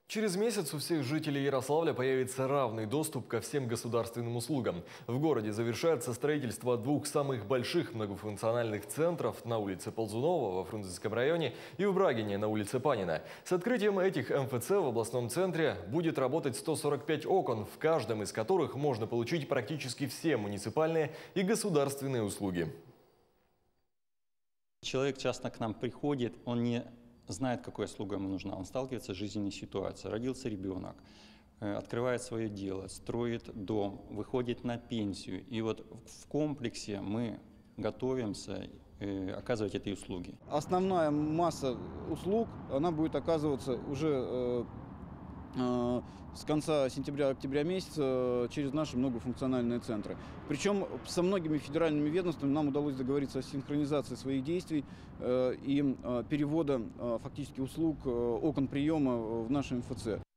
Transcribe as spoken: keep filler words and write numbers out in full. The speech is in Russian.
Через месяц у всех жителей Ярославля появится равный доступ ко всем государственным услугам. В городе завершается строительство двух самых больших многофункциональных центров на улице Ползунова во Фрунзенском районе и в Брагине на улице Панина. С открытием этих эм эф цэ в областном центре будет работать сто сорок пять окон, в каждом из которых можно получить практически все муниципальные и государственные услуги. Человек часто к нам приходит, он не знает, какая услуга ему нужна. Он сталкивается с жизненной ситуацией. Родился ребенок, открывает свое дело, строит дом, выходит на пенсию. И вот в комплексе мы готовимся оказывать эти услуги. Основная масса услуг, она будет оказываться уже с конца сентября-октября месяца через наши многофункциональные центры. Причем со многими федеральными ведомствами нам удалось договориться о синхронизации своих действий и перевода фактически услуг окон приема в наши эм эф цэ.